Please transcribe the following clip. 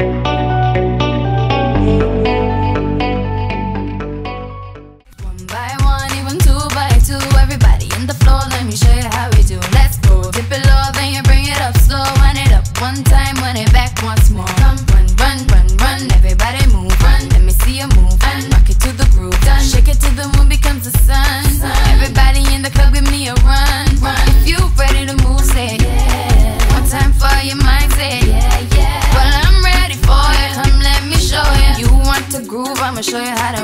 One by one, even two by two, everybody in the floor, let me show you how we do. Let's go, dip it low, then you bring it up slow. Wind it up one time, wind it back once more. Come, run, run, run, run, everybody move. Run, let me see you move. And rock it to the groove. Done. Shake it till the moon becomes the sun. Everybody in the club, give me a run. If you ready to move, say yeah. One time for your mind, say yeah, yeah. Well, I'm ready for it. Come, let me show you. You want to groove, I'ma show you how to